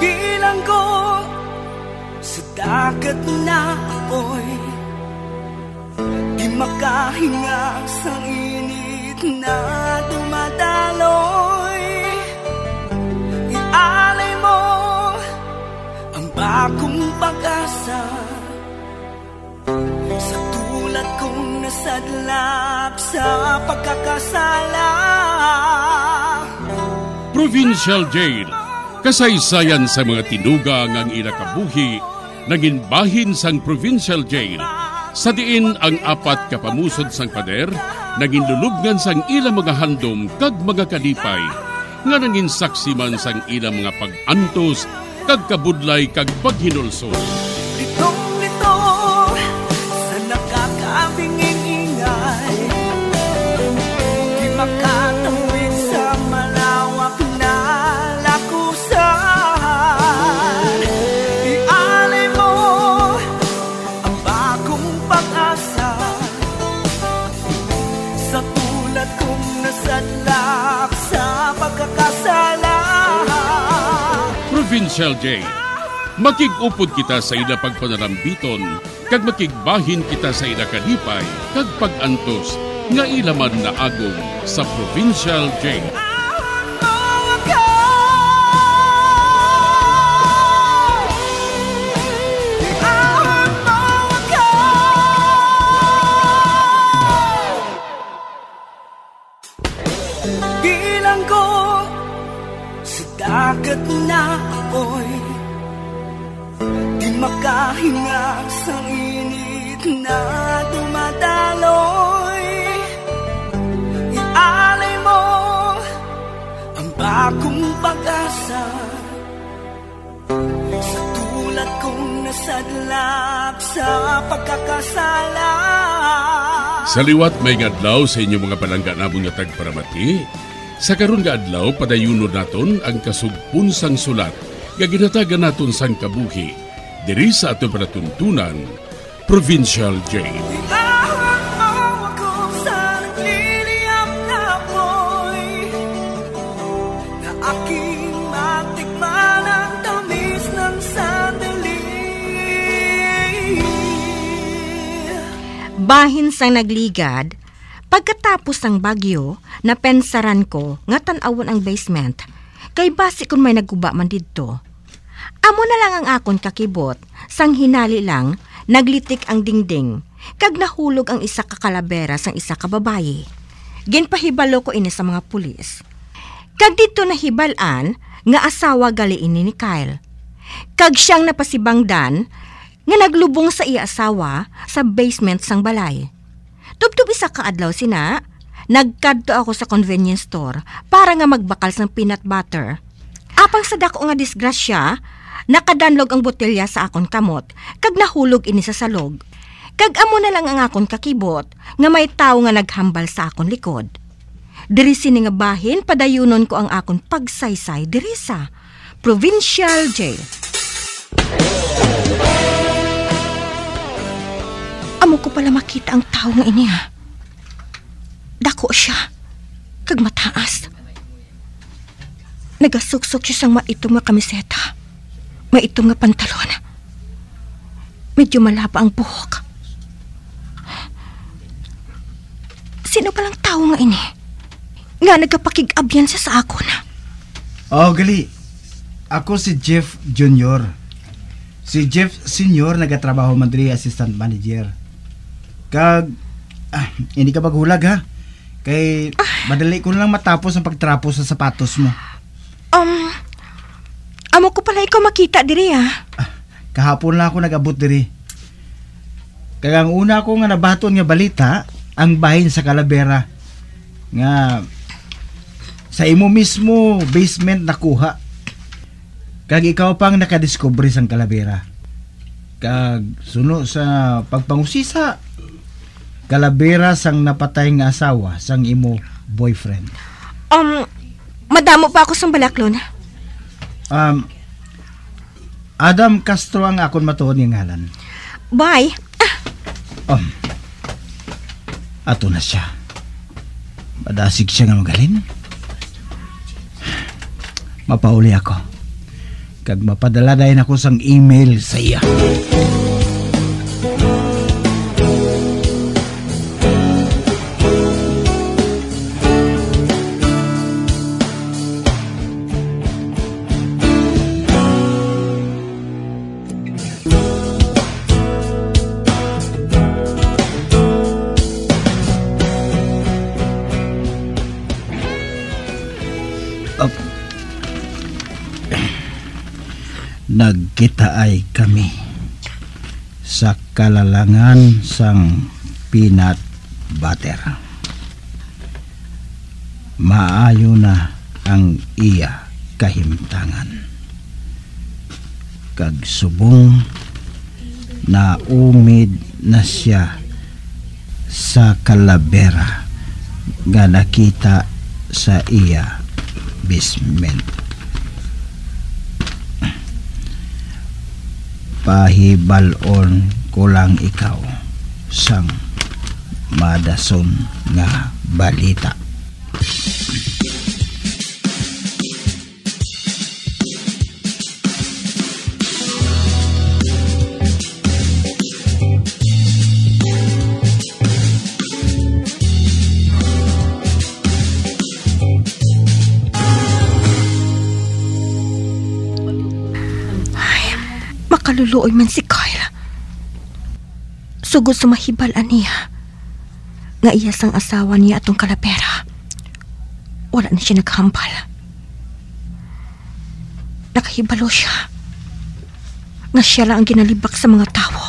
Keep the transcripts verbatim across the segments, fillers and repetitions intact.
Bilanggo sa dagat na apoy, di makahinga sa init na dumadaloy. Ialay mo ang bagong pag-asa sa tulad kong nasadlap sa pagkakasala. Provincial Jail, kasaysayan sa mga tinugang ang inakabuhi, naging bahin sang Provincial Jail. Sa diin ang apat kapamusod sang pader, naging lulubngan sang ilang mga handom kag mga kalipay, nga naging saksi man sang ilang mga pag-antos, kag kabudlay kag paghinulsol. Litong-lito sa nakakabinging ingay, di makatawid sa malawak na lakusan. Ialay mo ang bagong pag-asa sa tulad kong nasadlak sa pagkakasala. Provincial Jail, makig-upod kita sa ila pagpanarambiton, kag makigbahin kita sa ila kalipay, kag pag-antos, nga ilaman na agong sa Provincial Jail. Bilanggo sa dagat na apoy, di makahinga sa init na dumadaloy. Ialay mo ang bagong pag-asa sa tulad kong nasadlap sa pagkakasala. Sa liwat may ngadlaw sa inyong mga palangga na mga tagparamati. Sa karon nga adlaw, padayunod naton ang kasugpon sang sulat nga ginatagan naton sang kabuhi diri sa aton panatuntunan, Provincial Jail. Iahon mo ako sa nagliliyap na apoy, na aking matikman ang tamis ng sandali. Bahin sang nagligad, pagkatapos ng bagyo, napensaran ko nga tan-awon ang basement, kay basi kung may naguba man didto. Amo na lang ang akon kakibot, sang hinali lang, naglitik ang dingding, kag nahulog ang isa ka kalabera sang isa ka babayi. Ginpahibalo ko ini sa mga pulis. Kag dito nahibalan, nga asawa gali ini ni Kyle. Kag siyang napasibangdan, nga naglubong sa iya asawa sa basement sang balay. Tubtub isa ka adlaw sina, nagkadto ako sa convenience store para nga magbakal sang peanut butter. Apang sa dako nga disgrasya, nakadanlog ang botelya sa akon kamot, kag nahulog ini sa salog. Kag amo na lang ang akon kakibot, nga may tao nga naghambal sa akon likod. Diri sini nga bahin, padayunon ko ang akon pagsaysay diri sa Provincial Jail. Amo ko pala makita ang tao nga ini ha. Dako siya, kag mataas. Nagasuksok siya sang maitom nga kamiseta, maitom nga pantalon. Medyo malaba ang buhok. Sino palang tao nga ini? Nga nagkapakig-abyan siya sa ako na. Oh, gali. Ako si Jeff Junior Si Jeff Senior nagatrabaho man diri assistant manager. Kag, ah, hindi ka maghulag ha? Kay, madali ko lang matapos ang pagtrapos sa sapatos mo. Um, amo ko pala ikaw makita diri ha? Ah, kahapon lang ako nag-abot diri. Kaya ang una ko nga nabaton nga balita, ang bahin sa Calavera. Nga, sa imo mismo basement nakuha. Kag ikaw pang nakadiscovery sang Calavera. Kag suno sa pagpangusisa, Calavera sang napatay nga asawa sang imo boyfriend. Um, madamo pa ako sang balaklon. Um, Adam Castro ang akon matuod nga ngalan. Bye. Ah. Um, ato na siya. Madasig siya nga magalin. Mapauli ako. kag mapadala dayon ako sang email sa iya. Nagkitaay kami sa kalalangan sang peanut butter. Maayo na ang iya kahimtangan. Kag subong na umid na siya sa kalabera nga nakita sa iya basement. Pahibalon ko lang ikaw sang madason nga balita. Makaluluoy man si Kyle. Sugod sa mahibalan niya nga iya sang asawa niya atong kalabera. Wala na siya naghampal. Nakahibalo siya nga siya lang ang ginalibak sa mga tao.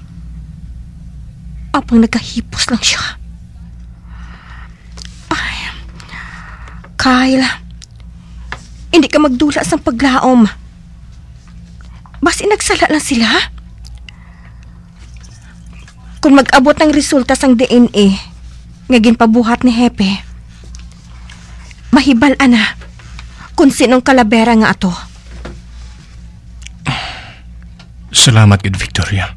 Apang nagkahipos lang siya. Ay, Kyle, hindi ka magdula sa paglaom. Basi nagsala lang sila. Kung mag-abot ng resulta sang D N A nga ginpabuhat ni Hepe, mahibal-an na kung sinong kalabera nga ato. Salamat gid, Victoria.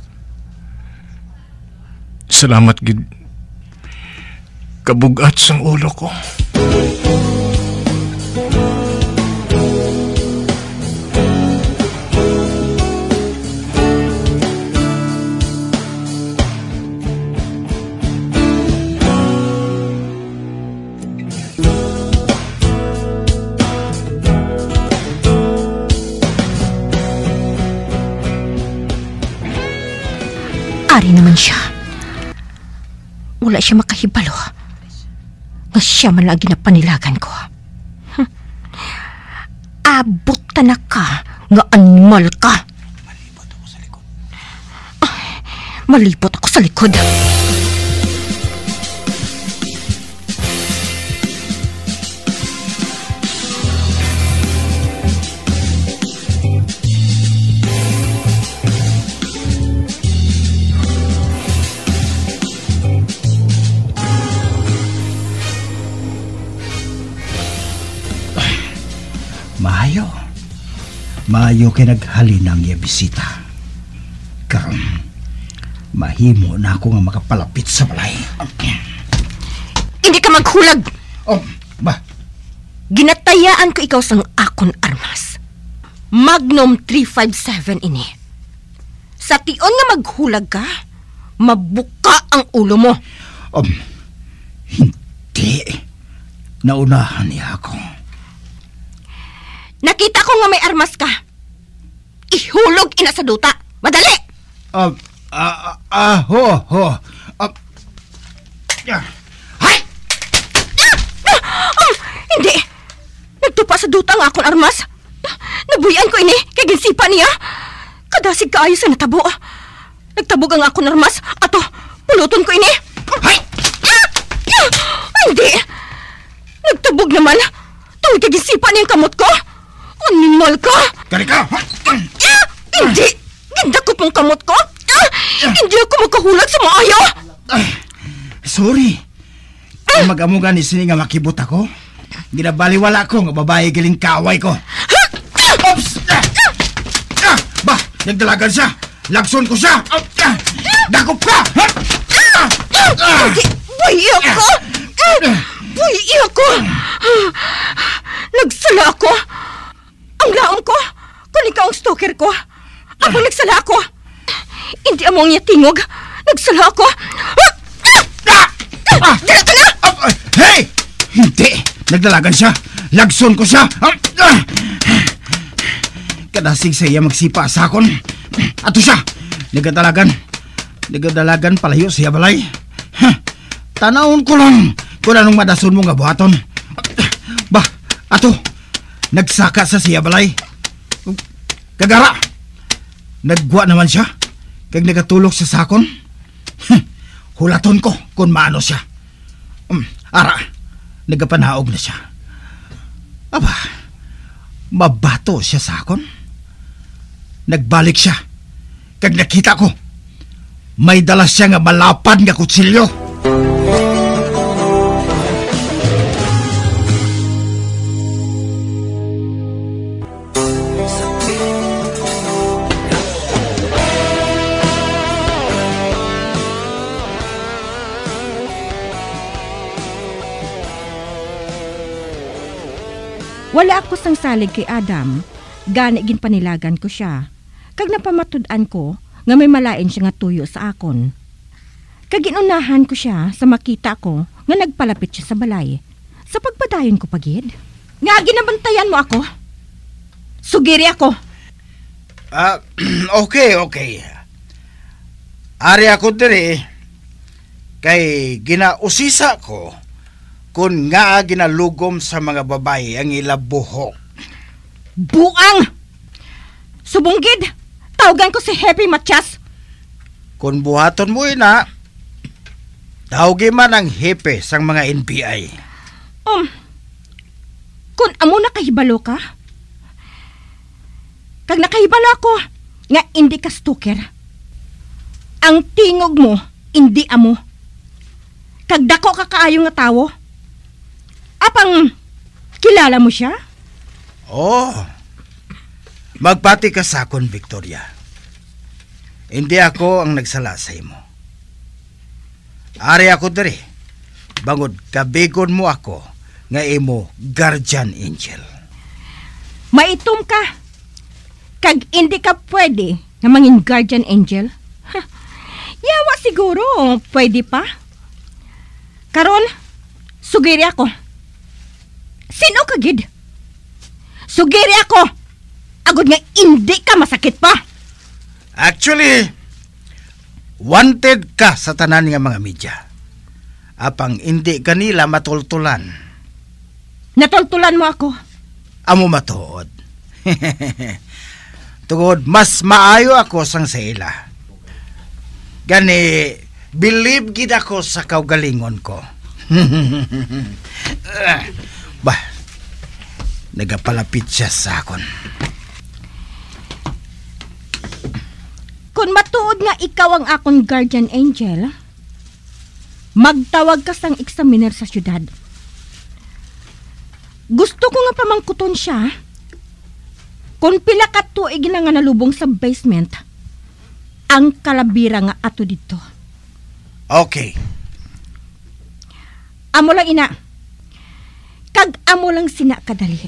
Salamat gid. Kabugat sang ulo ko. Ari naman siya. Wala siya makahibalo. Nga siya man lang ginapanilagan ko. Hm. Abot ta na ka nga animal ka. Malipot ako sa likod. Ay, malipot ako sa likod. Maayo. Maayo kay naghalinang iya bisita. Karon, mahimo na ako nga makapalapit sa balay. Hindi ka maghulag. Oh, ba? Ginatayaan ko ikaw sang akon armas. Magnum three five seven ini. Sa tion nga maghulag ka, mabuka ang ulo mo. Um, hindi. Naunahan niya ako. Nakita ko nga may armas ka. Ihulog ina sa duta. Madali! Um, ah, ah, ho, ho. Um, yeah. Hay! Ah, ah, um, hindi. Nagtupa sa duta ang akong armas. Nabuyan ko ini, kay ginsipa niya. Kadasig kaayo sa natabo. Nagtabog ang akong armas. Ato, puluton ko ini. Hay! Ah, ah, hindi. Nagtabog naman. Tungkol kay ginsipa niya ang kamot ko. Animal ka! Kari ka! Ah, hindi! Ganda ko pong kamot ko! Ah, hindi ako makahulag sa maayo! Ay, sorry. Kung mag-amugan ni sini nga makibot ako, ginabaliwala ko nga babae giling kaway ko. Oops! Ah, ah, ba, nagdalagan siya. Lagson ko siya. Ah, ah, dakop ka! Ah, ah, Hindi! Buhi ako! Ah, Buhi ako! Nagsala ako! Ang laom ko, ikaw ang stalker ko. Ako nagsala ako. Hindi among niya tingog. Nagsala ako. Ah! Ah! Ah! Dila ka na! Ah, hey! Hindi! Nagdalagan siya. Lagson ko siya. Ah! Ah! Kadasig sa iya magsipa sa akon. Ato siya. Nagadalagan. Nagadalagan palayo siya balay. Huh. Tanawon ko lang kung anong madason mo nga buhaton. Bah, ato. Nagsaka sa siya balay. Kagara. Nagwa naman siya. Kag nagatulog sa sakon. Huh. Hulaton ko kung maano siya. Um, ara, nagapanaog na siya. Aba, mabato siya sa akon. Nagbalik siya. Kag nakita ko, may dala siya nga malapad nga kutsilyo. Wala ako sang salig kay Adam, gani gin panilagan ko siya. Kag napamatud-an ko nga may malain siya nga tuyo sa akon. Kag inunahan ko siya sa makita ko nga nagpalapit siya sa balay. Sa pagpadayon ko pagid. Nga ginabantayan mo ako. Sugiri ako. Ah, uh, okay, okay. Ari ako diri kay ginausisa ko kung nga ginalugom sa mga babae ang ilabuhok. Buang! Subunggid! Tawagan ko si Happy Matias. Kung buhaton mo ina, tawagin man ang hepe sang mga N B I. Um, kung amo nakahibalo ka, kag nakahibalo ako, nga hindi ka stalker, ang tingog mo, hindi amo. Kag dako ka kaayo nga tawo, apang kilala mo siya? Oh, magpati ka sa akon, Victoria. Hindi ako ang nagsala sa imo. Ari ako diri, bangod kabigon mo ako nga imo guardian angel. Maitom ka, kag hindi ka pwede nga mangin guardian angel. Huh. Yawa siguro, pwede pa. Karon, sugiri ako. Sino ka, gid? Sugiri ako. Agod nga hindi ka masakit pa. Actually, wanted ka sa tanan nga mga media. Apang hindi kanila matultulan. Natultulan mo ako. Amo matuod. Tugod, mas maayo ako sang sa ila. Gani, believe gid ako sa kaugalingon ko. Bah, nagapalapit siya sa akon. Kung matuod nga ikaw ang akong guardian angel, magtawag ka sang examiner sa syudad. Gusto ko nga pamangkuton siya kung pila ka tuig na nga nalubong sa basement ang kalabira nga ato dito. Okay. Amo lang ina. Kag amo lang sina kadali.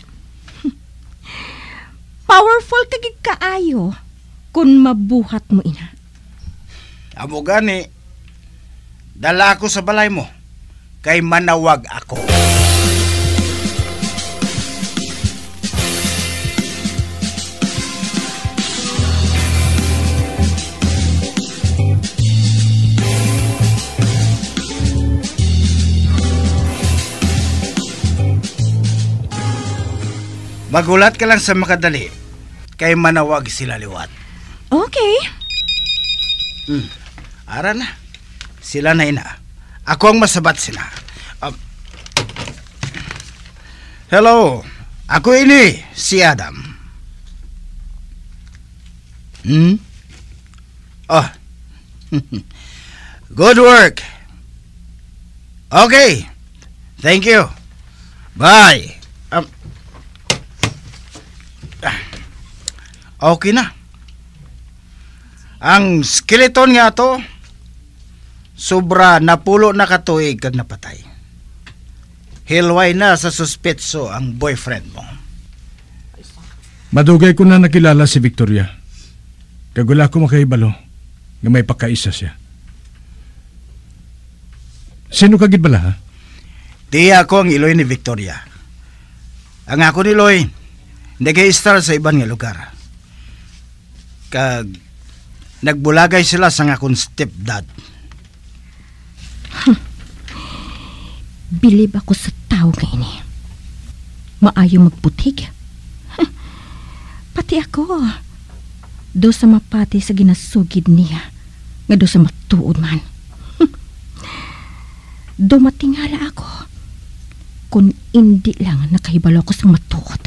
Powerful kagig kaayo kung mabuhat mo ina. Amo gani, dala ako sa balay mo kay manawag ako. Magulat ka lang sa makadali kay manawag sila liwat. Okay. Hmm. Ara na. Sila na ina. Ako ang masabat sila. Um, hello. Ako ini, si Adam. Hmm? Oh. Good work. Okay. Thank you. Bye. Um, okay na. Ang skeleton nga to, sobra napulo na katuig kag napatay. Hilway na sa suspetso ang boyfriend mo. Madugay ko na nakilala si Victoria. Kagula ko makaibalo nga may pagkaisa siya. Sino kagid bala, ha? Di ako ang iloy ni Victoria. Ang ako ni Loy, nag-i-star sa ibang nga lugar. Kag nagbulagay sila sa akong stepdad. Bilib ako sa tao nga ini. Maayo magputig. Pati ako. Do sa mapati sa ginasugid niya. Nga do sa matuod man. Do matingala ako. Kung hindi lang nakahibalo ko sa matuod.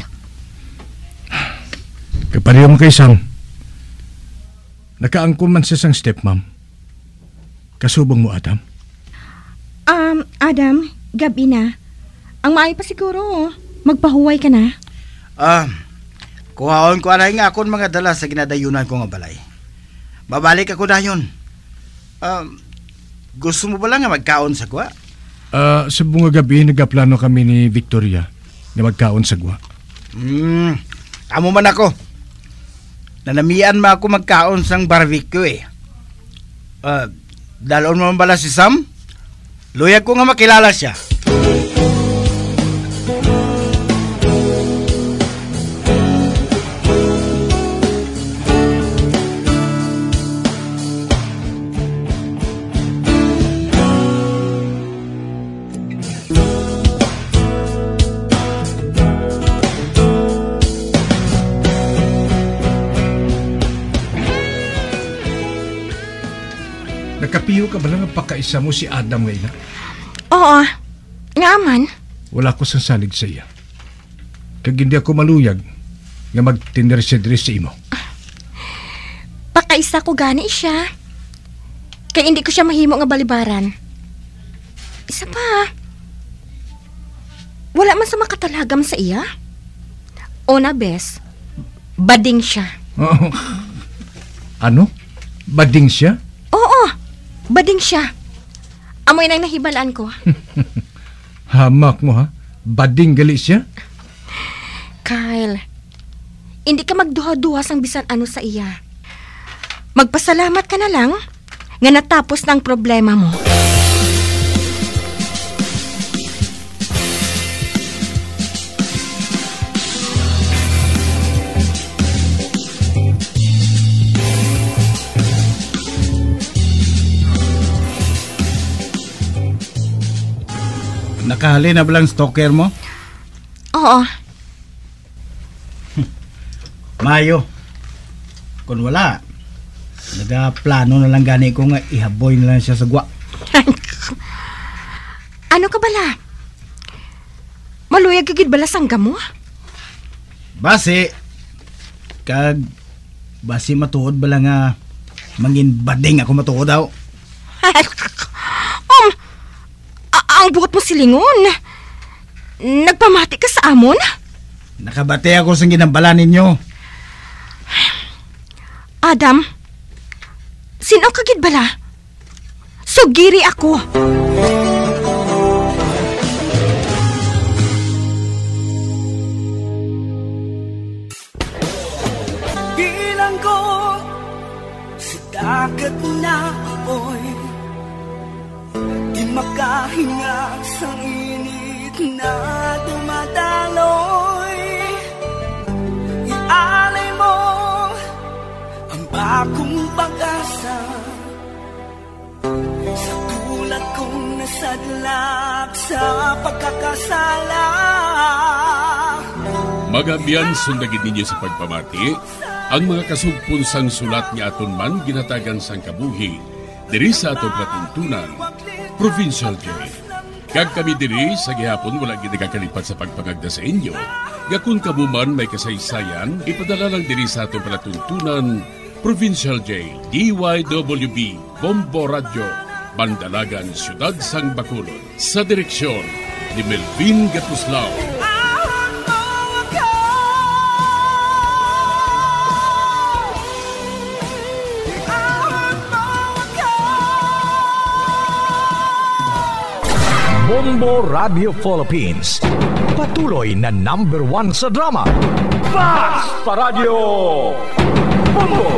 Kapareho mo kay Sam. Nakaangkon man siya sang stepmom. Kasubong mo, Adam? Um, Adam, gabi na. Ang maayo pa siguro, magpahuway ka na. Ah, kuhaon ko anay nga akong mga dala sa ginadayunan ko nga balay. Babalik ako na yun. Ah, gusto mo ba lang nga magkaon sa kwa? Ah, uh, sa bunga gabi, nagaplano kami ni Victoria na magkaon sa gwa. Hmm, amo man ako. Nanamian ma ako magkaon sang barbecue eh. Ah, uh, dalon mo bala si Sam? Luyag ko nga makilala siya. Nakapiyo ka ba lang ang pagkaisa mo si Adam ngayon? Oo, nga man. Wala ko sang salig sa iya. Kag hindi ako maluyag nga magtindir-sidri sa imo. Pakaisa ko gani siya. Kaya hindi ko siya mahimo nga balibaran. Isa pa, wala man sa makatalagam sa iya. O na bes, bading siya. Oh. Ano? Bading siya? Oo, bading siya. Amoy nang nahibalaan ko. Hamak mo, ha? Bading gali siya? Kyle, hindi ka magduha-duha sang bisan ano sa iya. Magpasalamat ka na lang nga natapos ng problema mo. Nakahali na ba lang stalker mo? Oo. Mayo. Kung wala, nagaplano na lang gani ko nga ihaboy na lang siya sa gwa. Ano ka bala? Maluyag kagid bala sangga mo? Base, kag base matuod bala nga mangin bading ako matuod daw. um, a- ang buot mo silingon. Nagpamati ka sa amon? Nakabate ako sa ginambala ninyo. Adam, sino kagid bala? Sugiri ako. Bilang ko sa dagat na apoy, di makahinga sa init na dumadaloy. Ialay mo ang bagong pag-asa sa tulad kong nasadlak sa pagkakasala. Magabiyan sundagin ninyo sa pagpamati ang mga kasugpon sang sulat ni aton man ginatagan sang kabuhi diri sa atong platuntunan, Provincial Jail. Kag kami diri sa gihapon wala gid nagakalipat sa pagpangagda sa inyo. Gakun kabuman may kasaysayan, ipadala lang diri sa atong palatuntunan, Provincial Jail, D Y W B, Bombo Radio, Bandalagan, Siyudad Sang Bacolod. Sa direksyon ni Melvin Gatuslao. Bombo Radio Philippines patuloy na number one sa drama. Basta Radio Bongo!